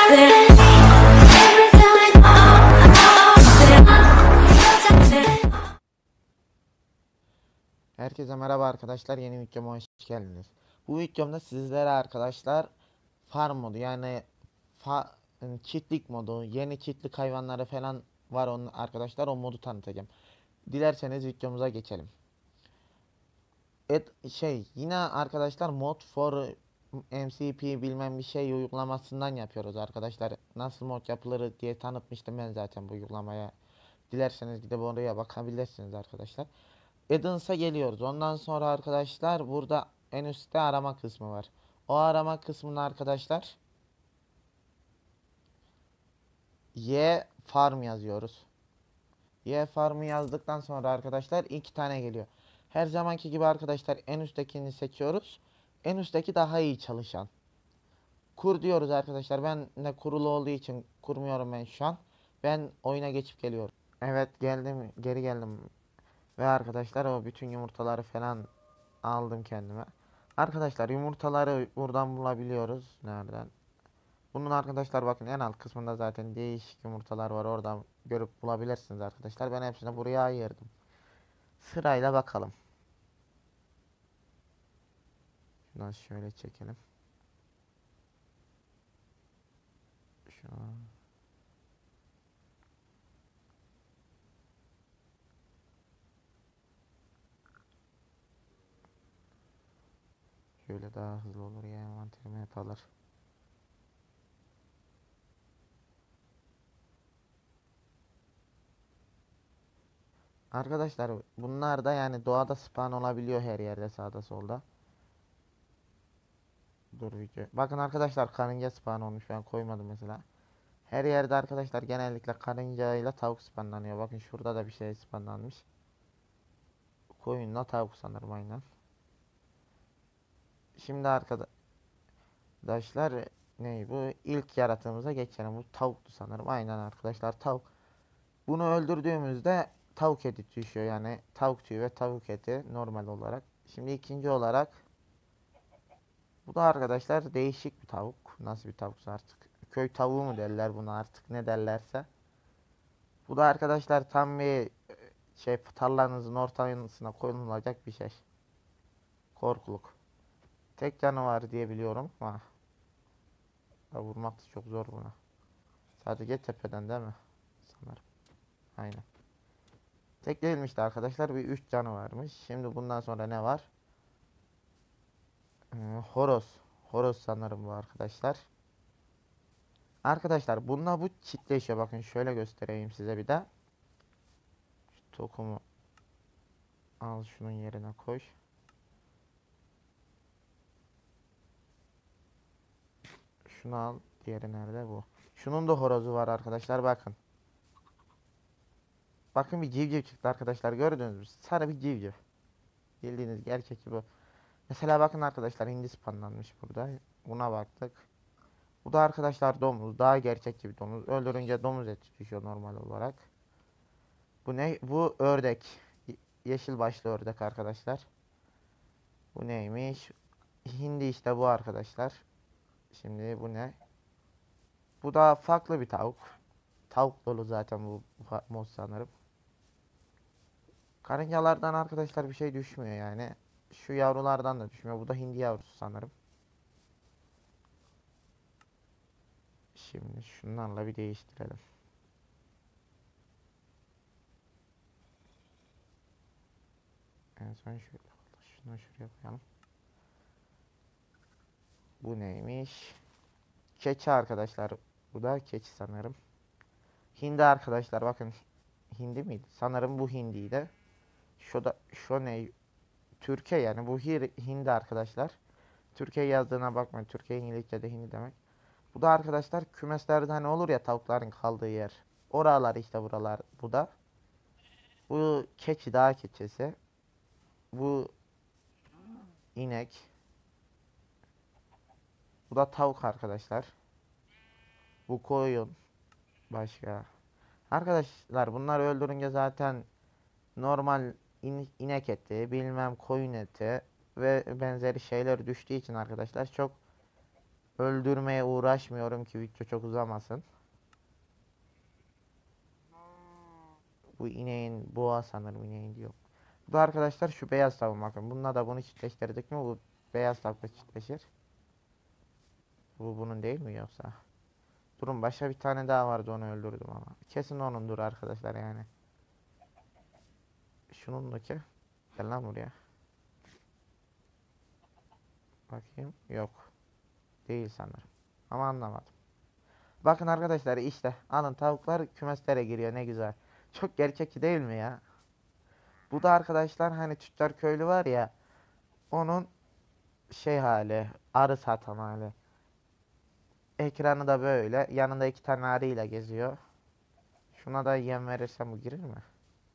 Herkese merhaba arkadaşlar, yeni videoma hoş geldiniz. Bu videomda sizlere arkadaşlar farm modu yani çiftlik modu, yeni çiftlik hayvanları falan var onun arkadaşlar, o modu tanıtacağım. Dilerseniz videomuza geçelim. Yine arkadaşlar mod for MCP bilmem bir şey uygulamasından yapıyoruz arkadaşlar. Nasıl mod yapılır diye tanıtmıştım ben zaten bu uygulamaya. Dilerseniz gidip oraya bakabilirsiniz arkadaşlar. Advanced'a geliyoruz. Ondan sonra arkadaşlar burada en üstte arama kısmı var. O arama kısmına arkadaşlar Y farm yazıyoruz. Y farmı yazdıktan sonra arkadaşlar iki tane geliyor. Her zamanki gibi arkadaşlar en üsttekini seçiyoruz. En üstteki daha iyi çalışan. Kur diyoruz arkadaşlar. Ben de kurulu olduğu için kurmuyorum ben şu an. Ben oyuna geçip geliyorum. Evet, geldim, geri geldim. Ve arkadaşlar o bütün yumurtaları falan aldım kendime. Arkadaşlar yumurtaları buradan bulabiliyoruz. Nereden? Bunun arkadaşlar bakın en alt kısmında zaten değişik yumurtalar var. Oradan görüp bulabilirsiniz arkadaşlar. Ben hepsini buraya ayırdım. Sırayla bakalım. Şuradan şöyle çekelim. Şu an. Şöyle daha hızlı olur ya, envanterimi hep alır. Arkadaşlar bunlar da yani doğada spawn olabiliyor her yerde, sağda solda. Dur video. Bakın arkadaşlar karınca spawn olmuş, ben koymadım mesela. Her yerde arkadaşlar genellikle karınca ile tavuk spawnlanıyor. Bakın şurada da bir şey spawnlanmış. Koyunla tavuk sanırım, aynen. Şimdi arkadaşlar bu ilk yaratığımıza geçelim. Bu tavuktu sanırım. Aynen arkadaşlar, tavuk. Bunu öldürdüğümüzde tavuk eti düşüyor. Yani tavuk tüyü ve tavuk eti normal olarak. Şimdi ikinci olarak bu da arkadaşlar değişik bir tavuk. Nasıl bir tavuksa artık. Köy tavuğu mu derler buna, artık ne derlerse. Bu da arkadaşlar tam bir tarlanızın ortasına koyulacak bir şey. Korkuluk. Tek canı var diye biliyorum ama vurmak da çok zor buna. Sadece tepeden değil mi? Sanırım. Aynen. Tek değilmişti arkadaşlar. Bir 3 canı varmış. Şimdi bundan sonra ne var? Horoz. Horoz sanırım bu arkadaşlar. Arkadaşlar bununla bu çiftleşiyor. Bakın şöyle göstereyim size bir de. Şu tokumu al, şunun yerine koy. Şunu al. Diğeri nerede bu? Şunun da horozu var arkadaşlar, bakın. Bakın bir civciv çıktı arkadaşlar, gördünüz mü? Sarı bir civciv. Bildiğiniz gerçek bu. Mesela bakın arkadaşlar, hindi spawnlanmış burada. Buna baktık. Bu da arkadaşlar domuz. Daha gerçekçi bir domuz. Öldürünce domuz eti düşüyor normal olarak. Bu ne? Bu ördek. Yeşil başlı ördek arkadaşlar. Bu neymiş? Hindi işte bu arkadaşlar. Şimdi bu ne? Bu da farklı bir tavuk. Tavuk dolu zaten bu mod sanırım. Karıncalardan arkadaşlar bir şey düşmüyor yani. Şu yavrulardan da düşmüyor. Bu da hindi yavrusu sanırım. Şimdi şunlarla bir değiştirelim. En son şöyle. Şunu şuraya koyalım. Bu neymiş? Keçi arkadaşlar. Bu da keçi sanırım. Hindi arkadaşlar, bakın. Hindi miydi? Sanırım bu hindiydi. Şu ne? Türkiye, yani bu hindi arkadaşlar. Türkiye yazdığına bakmayın. Türkiye İngilizce'de hindi demek. Bu da arkadaşlar kümeslerde hani olur ya, tavukların kaldığı yer. Oralar işte, buralar. Bu da. Bu keçi, dağ keçisi. Bu inek. Bu da tavuk arkadaşlar. Bu koyun. Başka. Arkadaşlar bunları öldürünce zaten normal inek eti, bilmem koyun eti ve benzeri şeyler düştüğü için arkadaşlar çok öldürmeye uğraşmıyorum ki video çok uzamasın. Bu ineğin boğa sanırım, ineğin diyor. Bu da arkadaşlar şu beyaz tavuğum, bakın. Bununla da bunu çiftleştirdik mi bu beyaz tavukla çiftleşir. Bu bunun değil mi yoksa? Durun, başka bir tane daha vardı, onu öldürdüm ama. Kesin onundur arkadaşlar yani. Şunundaki. Gel lan buraya. Bakayım. Yok. Değil sanırım. Ama anlamadım. Bakın arkadaşlar, işte alın, tavuklar kümeslere giriyor, ne güzel. Çok gerçekçi değil mi ya? Bu da arkadaşlar hani tüccar köylü var ya, onun şey hali, arı satan hali. Ekranı da böyle, yanında iki tane arıyla geziyor. Şuna da yem verirsem bu girir mi?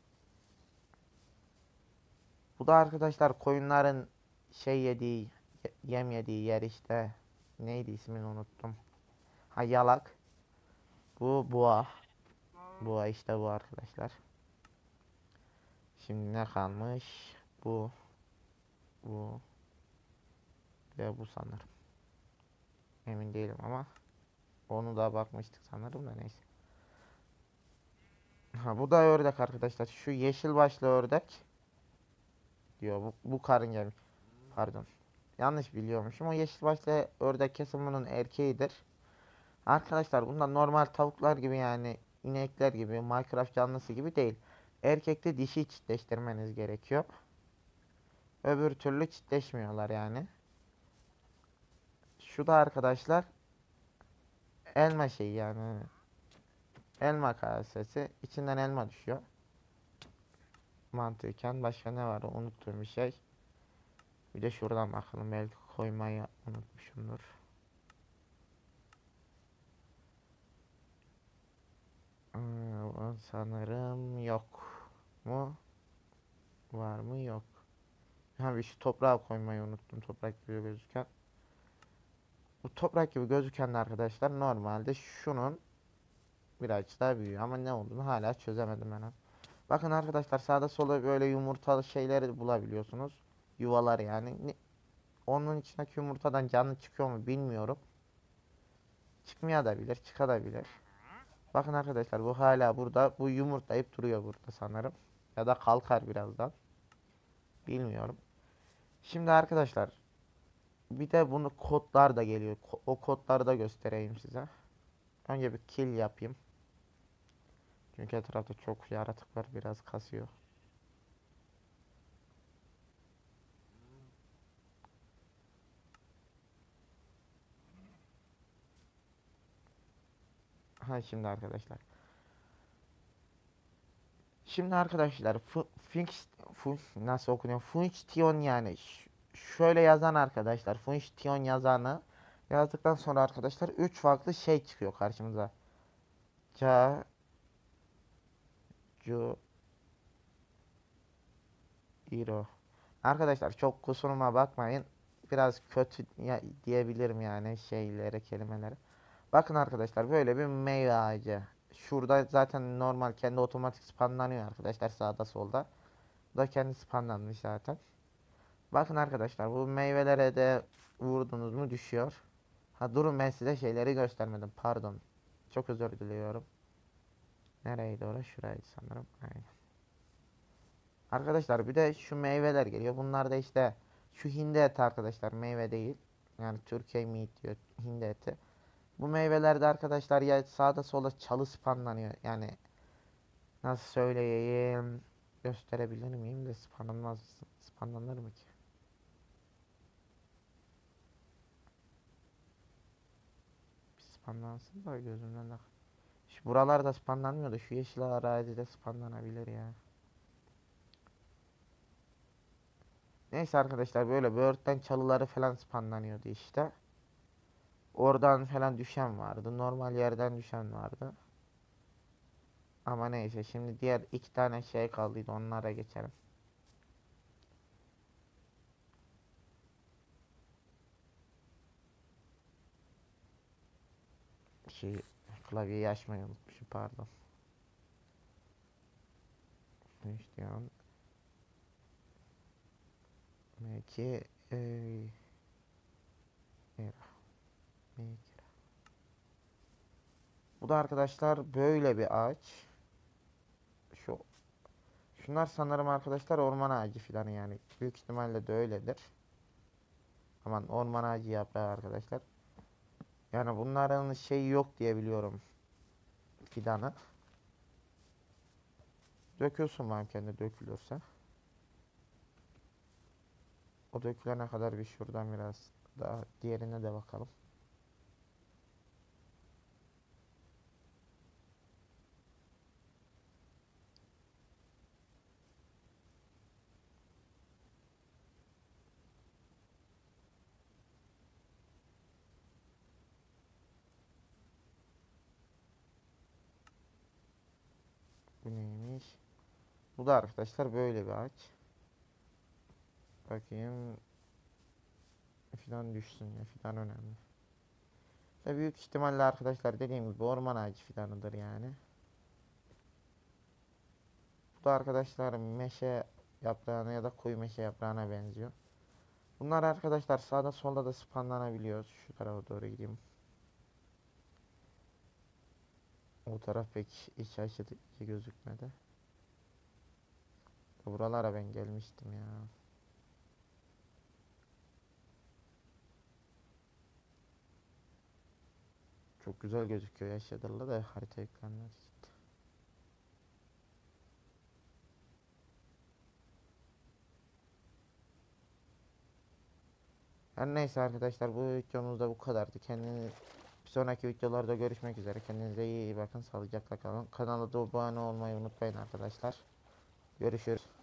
Bu da arkadaşlar koyunların şey yediği, yem yediği yer işte. Neydi, ismini unuttum. Ha, yalak. Bu boğa. Boğa işte bu arkadaşlar. Şimdi ne kalmış? Bu. Bu. Ve bu sanırım. Emin değilim ama. Onu da bakmıştık sanırım da, neyse. Ha, bu da ördek arkadaşlar. Şu yeşil başlı ördek. Diyor bu karınca. Pardon. Yanlış biliyormuşum. O yeşil başlı ördek kesin bunun erkeğidir. Arkadaşlar bunlar normal tavuklar gibi, yani inekler gibi, Minecraft canlısı gibi değil. Erkekte dişi çiftleştirmeniz gerekiyor. Öbür türlü çiftleşmiyorlar yani. Şu da arkadaşlar elma şeyi yani. Elma kasesi. İçinden elma düşüyor. Mantıken başka ne var? Unuttuğum bir şey. Bir de şuradan bakalım. Belki koymayı unutmuşumdur. Sanırım yok mu? Var mı? Yok. Ha, bir şu toprağa koymayı unuttum. Toprak gibi gözüken. Bu toprak gibi gözüken de arkadaşlar normalde şunun birazcık daha büyüyor. Ama ne olduğunu hala çözemedim ben. Bakın arkadaşlar, sağda solda böyle yumurtalı şeyleri bulabiliyorsunuz. Yuvalar yani. Onun içindeki yumurtadan canlı çıkıyor mu bilmiyorum. Çıkmaya da bilir, çıkabilir. Bakın arkadaşlar, bu hala burada. Bu yumurtlayıp duruyor burada sanırım. Ya da kalkar birazdan. Bilmiyorum. Şimdi arkadaşlar, bir de bunu kodlar da geliyor. O kodları da göstereyim size. Önce bir kill yapayım. Çünkü etrafta çok yaratık var, biraz kasıyor. Ha, şimdi arkadaşlar. Şimdi arkadaşlar nasıl okunuyor? Function yani. Şöyle yazan arkadaşlar. Function yazanı yazdıktan sonra arkadaşlar 3 farklı şey çıkıyor karşımıza. Ca, cu, iro. Arkadaşlar çok kusuruma bakmayın. Biraz kötü diyebilirim yani şeylere, kelimelere. Bakın arkadaşlar, böyle bir meyve ağacı. Şurada zaten normal kendi otomatik spawnlanıyor arkadaşlar, sağda solda. Bu da kendi spawnlanmış zaten. Bakın arkadaşlar, bu meyvelere de vurdunuz mu düşüyor. Ha durun, ben size şeyleri göstermedim, pardon. Çok özür diliyorum. Nereydi orası? Şuraydı sanırım. Aynen. Arkadaşlar bir de şu meyveler geliyor. Bunlar da işte şu hindi eti arkadaşlar, meyve değil. Yani Türkiye meat diyor, hindi eti. Bu meyvelerde arkadaşlar ya sağda solda çalı spanlanıyor. Yani nasıl söyleyeyim, gösterebilir miyim de spanlanmaz. Spanlanır mı ki? Bir spanlansın da gözümden de. Şu buralarda spanlanmıyordu. Şu yeşil arazide spanlanabilir ya. Neyse arkadaşlar, böyle böğürtlen çalıları falan spanlanıyordu işte. Oradan falan düşen vardı. Normal yerden düşen vardı. Ama neyse, şimdi diğer iki tane şey kaldıydı, onlara geçelim. Şey, klavyeyi açmayı unutmuşum, pardon. İşte yani belki eee, Bu da arkadaşlar böyle bir ağaç. Şu Şunlar sanırım arkadaşlar orman ağacı filan yani. Büyük ihtimalle de öyledir. Aman orman ağacı yaprağı arkadaşlar. Yani bunların şeyi yok diye biliyorum. Fidanı. Döküyorsun lan kendi dökülürse. O dökülene kadar bir şuradan biraz daha diğerine de bakalım. Bu neymiş? Bu da arkadaşlar böyle bir ağaç. Bakayım. Fidan düşsün ya. Fidan önemli. Ve büyük ihtimalle arkadaşlar dediğim gibi orman ağacı fidanıdır yani. Bu da arkadaşlar meşe yaprağına ya da koyu meşe yaprağına benziyor. Bunlar arkadaşlar sağda solda da spawnlanabiliyor. Şu tarafa doğru gideyim. O taraf pek iç açıcı gözükmedi. Buralara ben gelmiştim ya. Çok güzel gözüküyor ya Shader'la da harita ekranları işte. Her neyse arkadaşlar bu videomuz da bu kadardı. Bir sonraki videolarda görüşmek üzere. Kendinize iyi bakın. Sağlıcakla kalın. Kanala da abone olmayı unutmayın arkadaşlar. Görüşürüz.